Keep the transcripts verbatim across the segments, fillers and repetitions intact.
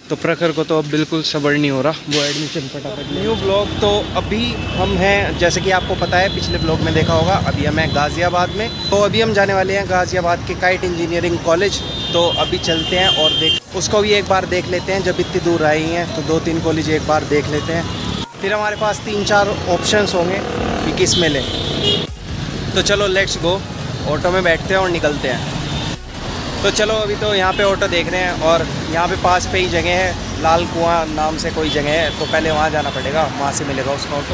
तो प्रखर को तो अब बिल्कुल सब्र नहीं हो रहा, वो एडमिशन फटाफट। New block. तो अभी हम हैं, जैसे कि आपको पता है पिछले ब्लॉग में देखा होगा, अभी हम हैं गाज़ियाबाद में। तो अभी हम जाने वाले हैं गाज़ियाबाद के काइट इंजीनियरिंग कॉलेज। तो अभी चलते हैं और देख उसको भी एक बार देख लेते हैं। जब इतनी दूर आई हैं तो दो तीन कॉलेज एक बार देख लेते हैं, फिर हमारे पास तीन चार ऑप्शंस होंगे कि किस में लें। तो चलो लेट्स गो, ऑटो में बैठते हैं और निकलते हैं। तो चलो अभी तो यहाँ पे ऑटो देख रहे हैं और यहाँ पे पास पे ही जगह है, लाल कुआं नाम से कोई जगह है, तो पहले वहाँ जाना पड़ेगा, वहाँ से मिलेगा उसका ऑटो।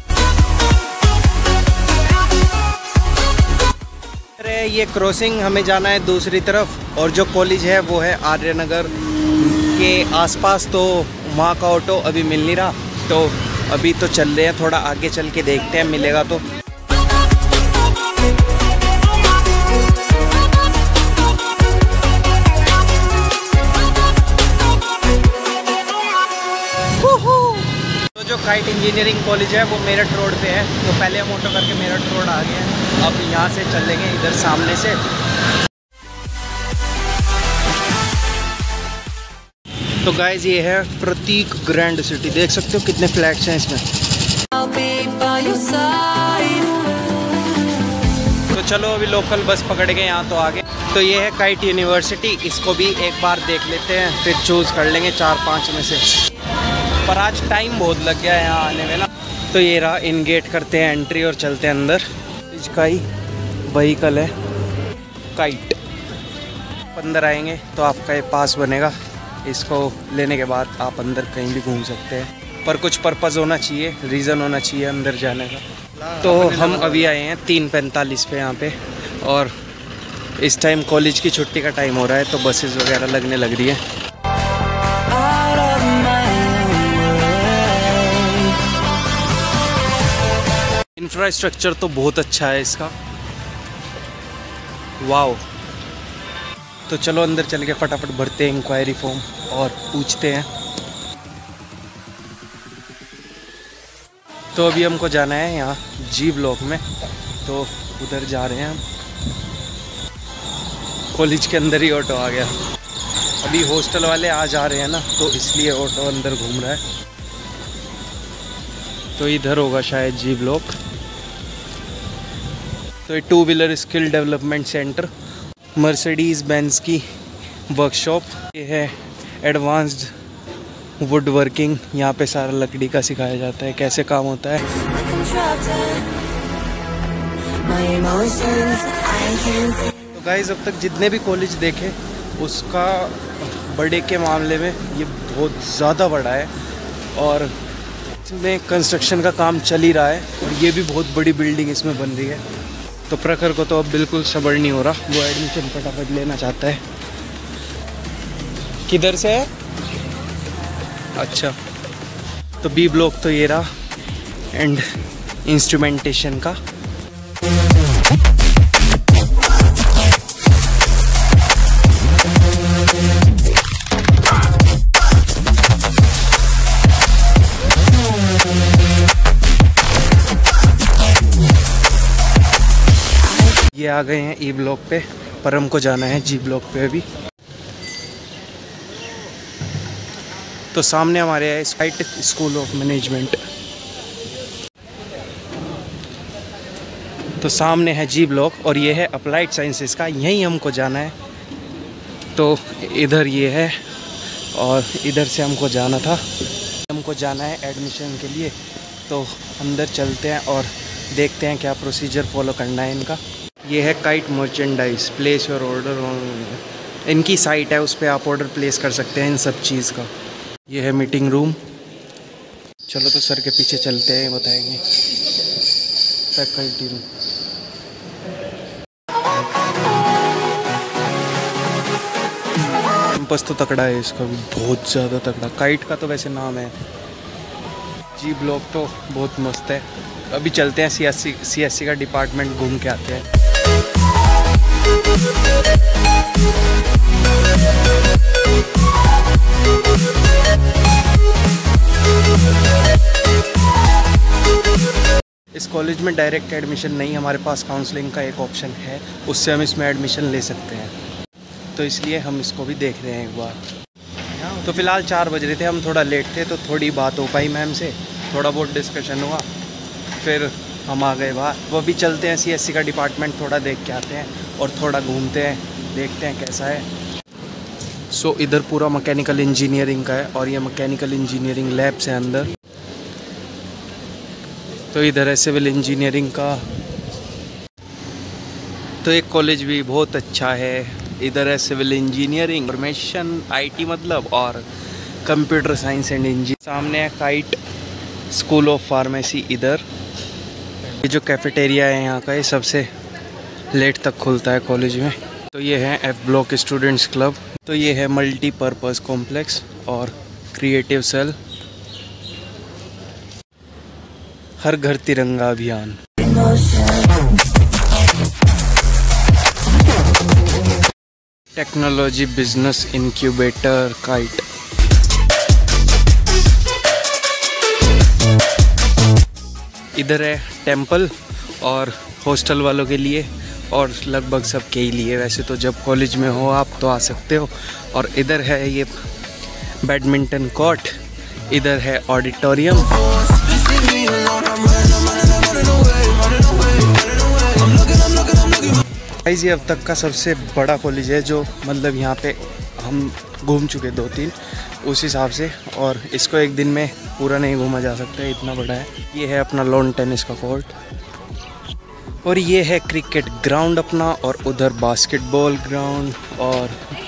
अरे ये क्रॉसिंग हमें जाना है दूसरी तरफ, और जो कॉलेज है वो है आर्यनगर के आसपास, तो वहाँ का ऑटो अभी मिल नहीं रहा। तो अभी तो चल रहे हैं, थोड़ा आगे चल के देखते हैं मिलेगा तो। जो काइट इंजीनियरिंग कॉलेज है वो मेरठ रोड पे है, तो पहले हम ऑटो करके मेरठ रोड आ गए हैं। अब यहाँ से चलेंगे इधर सामने से। तो गाइज ये है प्रतीक ग्रैंड सिटी, देख सकते हो कितने फ्लैट्स हैं इसमें। तो चलो अभी लोकल बस पकड़ के यहाँ तो आगे। तो ये है काइट यूनिवर्सिटी, इसको भी एक बार देख लेते हैं, फिर चूज़ कर लेंगे चार पाँच में से। पर आज टाइम बहुत लग गया है यहाँ आने में ना। तो ये रहा, इन गेट करते हैं एंट्री और चलते हैं अंदर। इसका ही व्हीकल है काइट। अंदर आएंगे तो आपका ये पास बनेगा, इसको लेने के बाद आप अंदर कहीं भी घूम सकते हैं, पर कुछ पर्पज़ होना चाहिए, रीज़न होना चाहिए अंदर जाने का। तो हम अभी आए हैं तीन पैंतालीस पे यहाँ पे, और इस टाइम कॉलेज की छुट्टी का टाइम हो रहा है, तो बसेस वगैरह लगने लग रही है। इंफ्रास्ट्रक्चर तो बहुत अच्छा है इसका, वाओ। तो चलो अंदर चल के फटाफट भरते हैं इंक्वायरी फॉर्म और पूछते हैं। तो अभी हमको जाना है यहाँ जी ब्लॉक में, तो उधर जा रहे हैं हम। कॉलेज के अंदर ही ऑटो आ गया। अभी हॉस्टल वाले आज आ रहे हैं ना, तो इसलिए ऑटो अंदर घूम रहा है। तो इधर होगा शायद जी ब्लॉक। तो ये two wheeler skill development centre, Mercedes Benz की वर्कशॉप। ये है एडवांस्ड वुड वर्किंग, यहाँ पे सारा लकड़ी का सिखाया जाता है, कैसे काम होता है। तो गाइस अब तक जितने भी कॉलेज देखे, उसका बड़े के मामले में ये बहुत ज़्यादा बड़ा है, और इसमें कंस्ट्रक्शन का काम चल ही रहा है, और ये भी बहुत बड़ी बिल्डिंग इसमें बन रही है। तो प्रखर को तो अब बिल्कुल सब्र नहीं हो रहा, वो एडमिशन फटाफट लेना चाहता है। किधर से है? अच्छा, तो बी ब्लॉक तो ये रहा, एंड इंस्ट्रूमेंटेशन का। ये आ गए हैं ई ब्लॉक पे, पर हमको जाना है जी ब्लॉक पे अभी। तो सामने हमारे है काइट स्कूल ऑफ मैनेजमेंट। तो सामने है जी ब्लॉक, और ये है अप्लाइड साइंसेस का, यहीं हमको जाना है। तो इधर ये है, और इधर से हमको जाना था, हमको जाना है एडमिशन के लिए। तो अंदर चलते हैं और देखते हैं क्या प्रोसीजर फॉलो करना है इनका। ये है Kite merchandise, place your order, इनकी साइट है, उस पर आप ऑर्डर प्लेस कर सकते हैं इन सब चीज़ का। ये है मीटिंग रूम। चलो तो सर के पीछे चलते हैं, बताएंगे फैकल्टी रूम। कैंपस तो तगड़ा है इसका भी, बहुत ज़्यादा तगड़ा। काइट का तो वैसे नाम है, जी ब्लॉक तो बहुत मस्त है। अभी चलते हैं C S C C S C का डिपार्टमेंट घूम के आते हैं। इस कॉलेज में डायरेक्ट एडमिशन नहीं, हमारे पास काउंसलिंग का एक ऑप्शन है, उससे हम इसमें एडमिशन ले सकते हैं। तो इसलिए हम इसको भी देख रहे हैं एक बार। यहाँ तो फ़िलहाल चार बज रहे थे, हम थोड़ा लेट थे तो थोड़ी बात हो पाई मैम से, थोड़ा बहुत डिस्कशन हुआ, फिर हम आ गए बाहर। वो भी चलते हैं सीएससी का डिपार्टमेंट थोड़ा देख के आते हैं और थोड़ा घूमते हैं, देखते हैं कैसा है। सो so, इधर पूरा मैकेनिकल इंजीनियरिंग का है और ये मैकेनिकल इंजीनियरिंग लैब्स है अंदर। तो इधर है सिविल इंजीनियरिंग का। तो एक कॉलेज भी बहुत अच्छा है, इधर है सिविल इंजीनियरिंग, इंफॉर्मेशन आईटी मतलब, और कंप्यूटर साइंस एंड इंजीनियरिंग। सामने है काइट स्कूल ऑफ फार्मेसी। इधर ये जो कैफेटेरिया है यहाँ का, ये सबसे लेट तक खुलता है कॉलेज में। तो ये है एफ ब्लॉक स्टूडेंट्स क्लब। तो ये है मल्टीपर्पज़ कॉम्प्लेक्स और क्रिएटिव सेल। हर घर तिरंगा अभियान। Technology business incubator KIIT. इधर है टेंपल और हॉस्टल वालों के लिए और लगभग सबके ही लिए। वैसे तो जब कॉलेज में हो आप तो आ सकते हो। और इधर है ये बैडमिंटन कोर्ट, इधर है ऑडिटोरियम। गाइस ये अब तक का सबसे बड़ा कॉलेज है जो मतलब यहाँ पे हम घूम चुके दो तीन उस हिसाब से, और इसको एक दिन में पूरा नहीं घूमा जा सकता, इतना बड़ा है। ये है अपना लॉन टेनिस का कोर्ट और ये है क्रिकेट ग्राउंड अपना, और उधर बास्केटबॉल ग्राउंड। और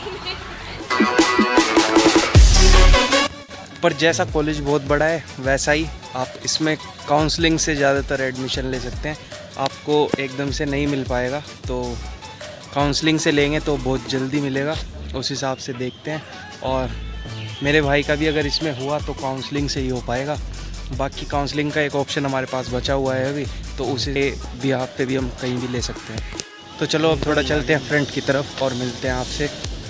पर जैसा कॉलेज बहुत बड़ा है वैसा ही आप इसमें काउंसलिंग से ज़्यादातर एडमिशन ले सकते हैं। आपको एकदम से नहीं मिल पाएगा, तो काउंसलिंग से लेंगे तो बहुत जल्दी मिलेगा, उस हिसाब से देखते हैं। और मेरे भाई का भी अगर इसमें हुआ तो काउंसलिंग से ही हो पाएगा। बाकी काउंसलिंग का एक ऑप्शन हमारे पास बचा हुआ है अभी, तो उसे भी आप पे भी हम कहीं भी ले सकते हैं। तो चलो अब थोड़ा चलते हैं फ्रंट की तरफ और मिलते हैं आपसे।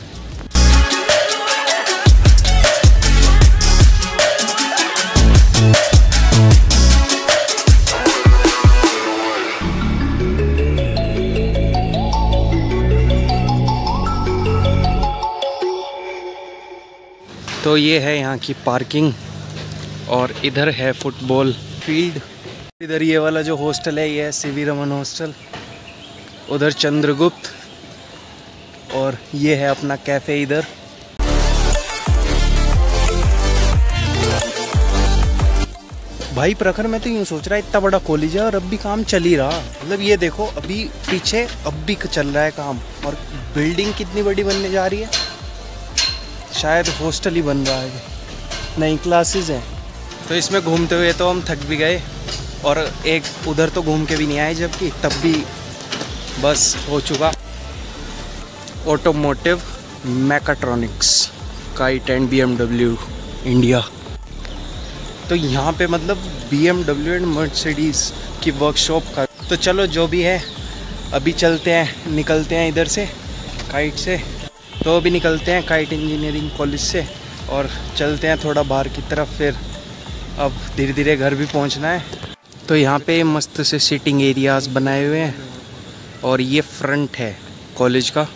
तो ये है यहाँ की पार्किंग और इधर है फुटबॉल फील्ड। इधर ये वाला जो हॉस्टल है ये है सी वी रमन हॉस्टल, उधर चंद्रगुप्त, और ये है अपना कैफ़े इधर। भाई प्रखर मैं तो यूँ सोच रहा है इतना बड़ा कॉलेज है और अब भी काम चल ही रहा। मतलब ये देखो अभी पीछे अब भी चल रहा है काम, और बिल्डिंग कितनी बड़ी बनने जा रही है, शायद हॉस्टल ही बन रहा है, नई क्लासेस हैं। तो इसमें घूमते हुए तो हम थक भी गए और एक उधर तो घूम के भी नहीं आए, जबकि तब भी बस हो चुका। Automotive mechatronics KIIT and B M W India. तो यहाँ पे मतलब B M W and Mercedes की वर्कशॉप का। तो चलो जो भी है अभी चलते हैं, निकलते हैं इधर से काइट से। तो अभी निकलते हैं काइट इंजीनियरिंग कॉलेज से और चलते हैं थोड़ा बाहर की तरफ, फिर अब धीरे धीरे घर भी पहुंचना है। तो यहाँ पे मस्त से सीटिंग एरियाज़ बनाए हुए हैं और ये फ्रंट है कॉलेज का।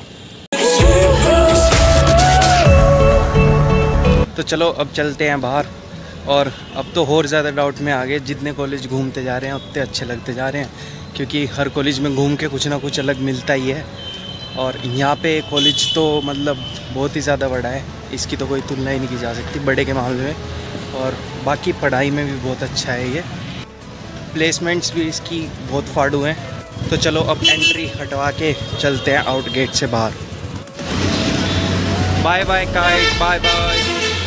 तो चलो अब चलते हैं बाहर, और अब तो और ज़्यादा डाउट में आ गए, जितने कॉलेज घूमते जा रहे हैं उतने अच्छे लगते जा रहे हैं, क्योंकि हर कॉलेज में घूम के कुछ ना कुछ अलग मिलता ही है। और यहाँ पे कॉलेज तो मतलब बहुत ही ज़्यादा बड़ा है, इसकी तो कोई तुलना ही नहीं की जा सकती बड़े के मामले में। और बाकी पढ़ाई में भी बहुत अच्छा है ये, प्लेसमेंट्स भी इसकी बहुत फाड़ू हैं। तो चलो अब एंट्री हटवा के चलते हैं आउट गेट से बाहर। Bye bye KIIT, bye bye.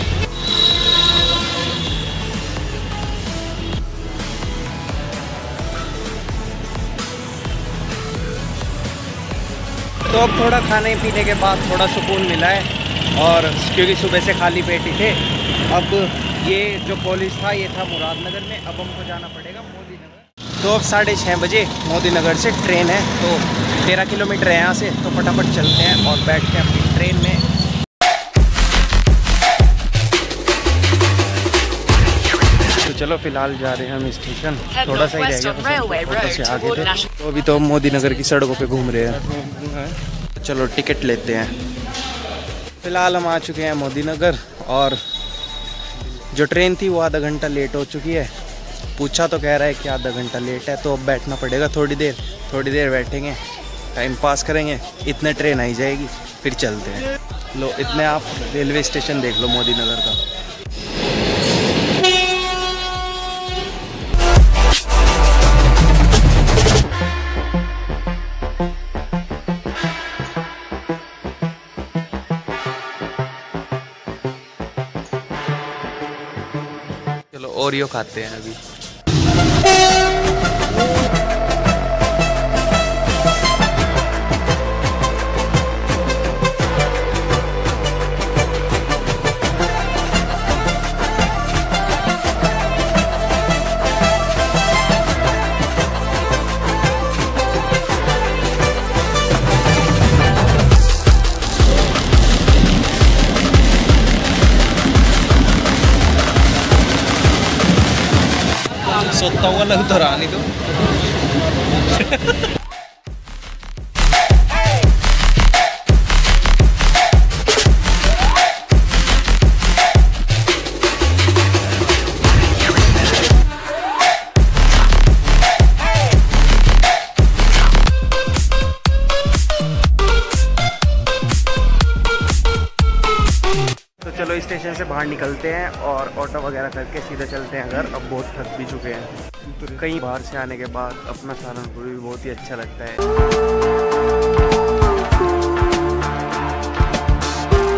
तो अब थोड़ा खाने पीने के बाद थोड़ा सुकून मिला है, और क्योंकि सुबह से खाली पेट ही थे। अब ये जो कॉलेज था ये था मुरादनगर में, अब हमको जाना पड़ेगा मोदी नगर। तो अब साढ़े छः बजे मोदी नगर से ट्रेन है, तो तेरह किलोमीटर है यहाँ से। तो फटाफट चलते हैं और बैठते हैं अपनी ट्रेन में। तो चलो फिलहाल जा रहे हैं हम स्टेशन, थोड़ा सा ही रह गया से आगे थे। तो अभी तो हम मोदी नगर की सड़कों पे घूम रहे हैं। चलो टिकट लेते हैं। फ़िलहाल हम आ चुके हैं मोदी नगर और जो ट्रेन थी वो आधा घंटा लेट हो चुकी है। पूछा तो कह रहा है कि आधा घंटा लेट है, तो अब बैठना पड़ेगा थोड़ी देर। थोड़ी देर बैठेंगे, टाइम पास करेंगे, इतने ट्रेन आई जाएगी, फिर चलते हैं। लो इतने आप रेलवे स्टेशन देख लो मोदी नगर का। चलो ओरियो खाते हैं अभी। सोता हुआ लग तो रहा नहीं तो। तो चलो स्टेशन से बाहर निकलते हैं और ऑटो वगैरह करके सीधा चलते हैं घर। अब बहुत थक भी चुके हैं। कहीं बाहर से आने के बाद अपना सहारनपुर भी बहुत ही अच्छा लगता है।